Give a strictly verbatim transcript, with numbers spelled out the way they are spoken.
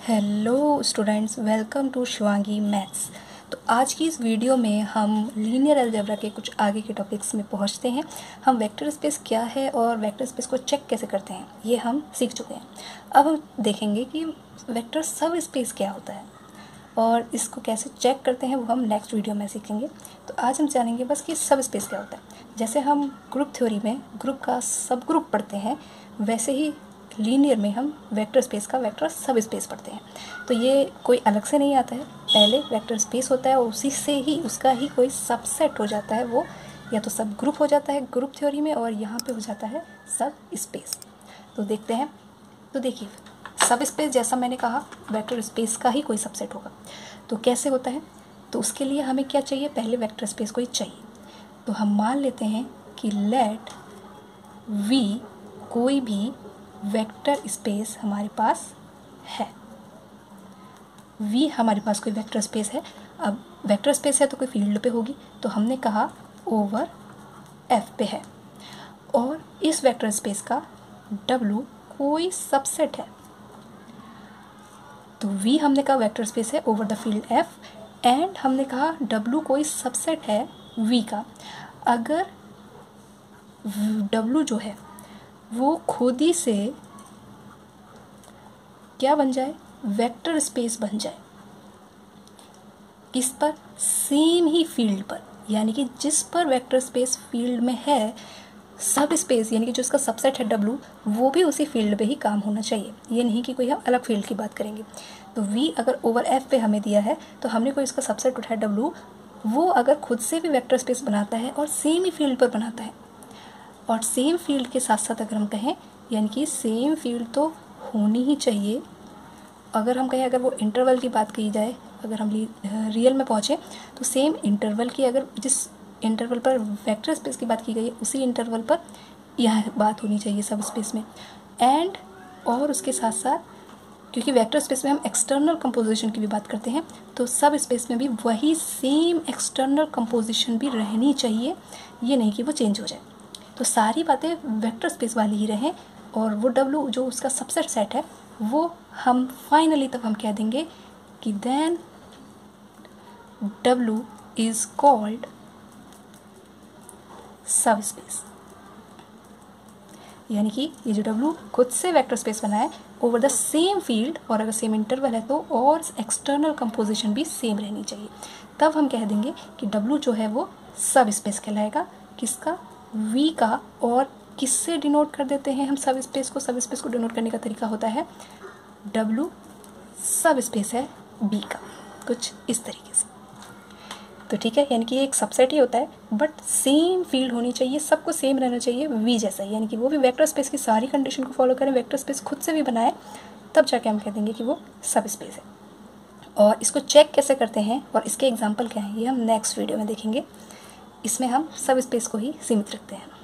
Hello students, welcome to Shivangi maths. तो आज की इस वीडियो में हम लीनियर अलजेब्रा के कुछ आगे के टॉपिक्स में पहुंचते हैं। हम वेक्टर स्पेस क्या है और वेक्टर स्पेस को चेक कैसे करते हैं ये हम सीख चुके हैं। अब हम देखेंगे कि वेक्टर सब स्पेस क्या होता है और इसको कैसे चेक करते हैं, वो हम नेक्स्ट वीडियो में सीखेंगे। तो आज हम जानेंगे बस कि सब स्पेस क्या होता है। जैसे हम ग्रुप थ्योरी में ग्रुप का सब ग्रुप पढ़ते हैं, वैसे ही लीनियर में हम वेक्टर स्पेस का वेक्टर सब स्पेस पढ़ते हैं। तो ये कोई अलग से नहीं आता है, पहले वेक्टर स्पेस होता है और उसी से ही उसका ही कोई सबसेट हो जाता है, वो या तो सब ग्रुप हो जाता है ग्रुप थ्योरी में, और यहाँ पे हो जाता है सब स्पेस। तो देखते हैं। तो देखिए, सब स्पेस जैसा मैंने कहा वेक्टर स्पेस का ही कोई सबसेट होगा। तो कैसे होता है, तो उसके लिए हमें क्या चाहिए, पहले वेक्टर स्पेस को ही चाहिए। तो हम मान लेते हैं कि लेट वी कोई भी वेक्टर स्पेस हमारे पास है। वी हमारे पास कोई वेक्टर स्पेस है। अब वेक्टर स्पेस है तो कोई फील्ड पे होगी, तो हमने कहा ओवर एफ पे है, और इस वेक्टर स्पेस का डब्ल्यू कोई सबसेट है। तो वी हमने कहा वेक्टर स्पेस है over the field F, and हमने कहा डब्ल्यू कोई सबसेट है वी का। अगर डब्ल्यू जो है वो खुद ही से क्या बन जाए, वेक्टर स्पेस बन जाए, किस पर, सेम ही फील्ड पर, यानी कि जिस पर वेक्टर स्पेस फील्ड में है, सब स्पेस यानी कि जो इसका सबसेट है डब्ल्यू, वो भी उसी फील्ड पे ही काम होना चाहिए। ये नहीं कि कोई हम अलग फील्ड की बात करेंगे। तो वी अगर ओवर एफ पे हमें दिया है, तो हमने कोई इसका सबसेट उठाया डब्ल्यू, वो अगर खुद से भी वेक्टर स्पेस बनाता है और सेम ही फील्ड पर बनाता है, और सेम फील्ड के साथ साथ अगर हम कहें, यानी कि सेम फील्ड तो होनी ही चाहिए। अगर हम कहें, अगर वो इंटरवल की बात की जाए, अगर हम रियल में पहुँचे तो सेम इंटरवल की, अगर जिस इंटरवल पर वेक्टर स्पेस की बात की गई है उसी इंटरवल पर यह बात होनी चाहिए सब स्पेस में। एंड और उसके साथ साथ, क्योंकि वेक्टर स्पेस में हम एक्सटर्नल कंपोजिशन की भी बात करते हैं, तो सब स्पेस में भी वही सेम एक्सटर्नल कंपोजिशन भी रहनी चाहिए, ये नहीं कि वो चेंज हो जाए। तो सारी बातें वेक्टर स्पेस वाली ही रहें, और वो डब्ल्यू जो उसका सबसेट सेट है, वो हम फाइनली तब हम कह देंगे कि then W is called subspace. यानी कि ये जो डब्ल्यू खुद से वेक्टर स्पेस बना है ओवर द सेम फील्ड, और अगर सेम इंटरवल है तो और एक्सटर्नल कंपोजिशन भी सेम रहनी चाहिए, तब हम कह देंगे कि डब्ल्यू जो है वो सब स्पेस कहलाएगा। किसका, वी का। और किससे डिनोट कर देते हैं हम सब स्पेस को, सब स्पेस को डिनोट करने का तरीका होता है डब्ल्यू सब स्पेस है बी का, कुछ इस तरीके से। तो ठीक है, यानी कि ये एक सबसेट ही होता है, बट सेम फील्ड होनी चाहिए, सबको सेम रहना चाहिए वी जैसा, यानी कि वो भी वेक्टर स्पेस की सारी कंडीशन को फॉलो करें, वेक्टर स्पेस खुद से भी बनाए, तब जाके हम कह देंगे कि वो सब स्पेस है। और इसको चेक कैसे करते हैं और इसके एग्जाम्पल क्या हैं, ये हम नेक्स्ट वीडियो में देखेंगे। इसमें हम सब स्पेस को ही सीमित रखते हैं।